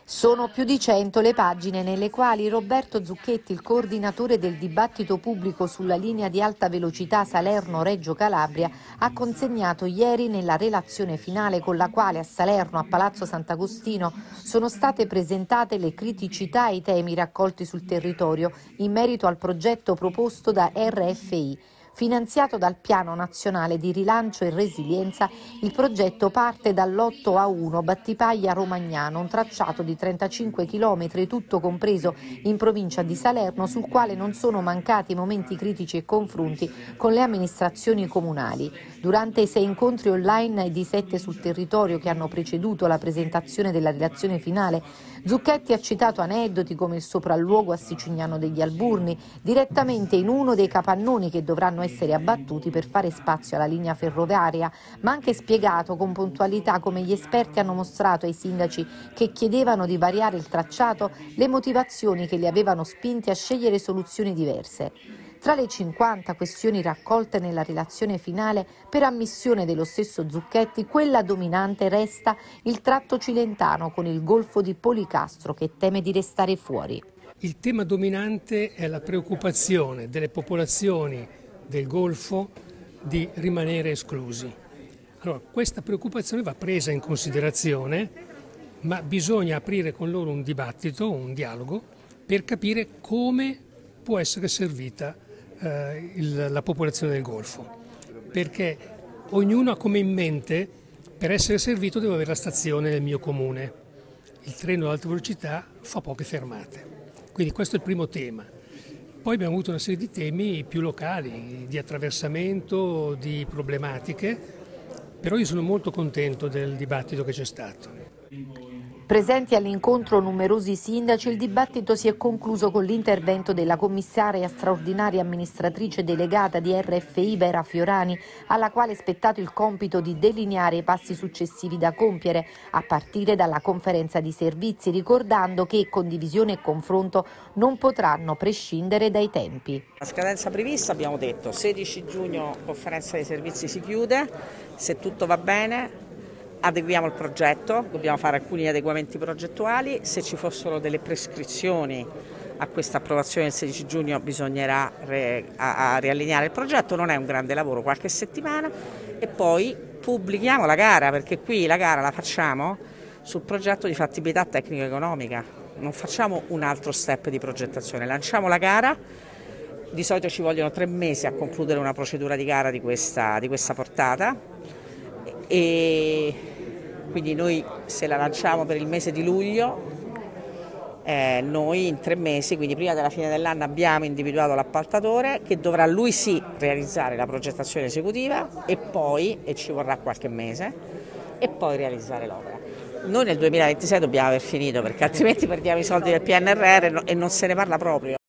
Sono più di 100 le pagine nelle quali Roberto Zucchetti, il coordinatore del dibattito pubblico sulla linea di alta velocità Salerno-Reggio Calabria, ha consegnato ieri nella relazione finale con la quale a Salerno, a Palazzo Sant'Agostino, sono state presentate le criticità e i temi raccolti sul territorio in merito al progetto proposto da RFI. Finanziato dal Piano Nazionale di Rilancio e Resilienza, il progetto parte dall'8A1 Battipaglia-Romagnano, un tracciato di 35 km, tutto compreso in provincia di Salerno, sul quale non sono mancati momenti critici e confronti con le amministrazioni comunali. Durante i 6 incontri online ed i 7 sul territorio che hanno preceduto la presentazione della relazione finale, Zucchetti ha citato aneddoti come il sopralluogo a Sicignano degli Alburni, direttamente in uno dei capannoni che dovranno essere abbattuti per fare spazio alla linea ferroviaria, ma anche spiegato con puntualità come gli esperti hanno mostrato ai sindaci che chiedevano di variare il tracciato le motivazioni che li avevano spinti a scegliere soluzioni diverse. Tra le 50 questioni raccolte nella relazione finale, per ammissione dello stesso Zucchetti, quella dominante resta il tratto cilentano con il golfo di Policastro che teme di restare fuori. Il tema dominante è la preoccupazione delle popolazioni del Golfo di rimanere esclusi. Allora, questa preoccupazione va presa in considerazione, ma bisogna aprire con loro un dibattito, un dialogo, per capire come può essere servita la popolazione del Golfo, perché ognuno ha come in mente, per essere servito devo avere la stazione nel mio comune. Il treno ad alta velocità fa poche fermate, quindi questo è il primo tema. Poi abbiamo avuto una serie di temi più locali, di attraversamento, di problematiche, però io sono molto contento del dibattito che c'è stato. Presenti all'incontro numerosi sindaci, il dibattito si è concluso con l'intervento della commissaria straordinaria amministratrice delegata di RFI Vera Fiorani, alla quale è spettato il compito di delineare i passi successivi da compiere, a partire dalla conferenza di servizi, ricordando che condivisione e confronto non potranno prescindere dai tempi. La scadenza prevista, abbiamo detto, 16 giugno conferenza dei servizi si chiude, se tutto va bene adeguiamo il progetto, dobbiamo fare alcuni adeguamenti progettuali, se ci fossero delle prescrizioni a questa approvazione del 16 giugno bisognerà riallineare il progetto, non è un grande lavoro, qualche settimana, e poi pubblichiamo la gara, perché qui la gara la facciamo sul progetto di fattibilità tecnico-economica, non facciamo un altro step di progettazione, lanciamo la gara, di solito ci vogliono 3 mesi a concludere una procedura di gara di questa portata, e quindi noi se la lanciamo per il mese di luglio, noi in 3 mesi, quindi prima della fine dell'anno, abbiamo individuato l'appaltatore che dovrà lui sì realizzare la progettazione esecutiva e ci vorrà qualche mese, e poi realizzare l'opera. Noi nel 2026 dobbiamo aver finito, perché altrimenti perdiamo i soldi del PNRR e non se ne parla proprio.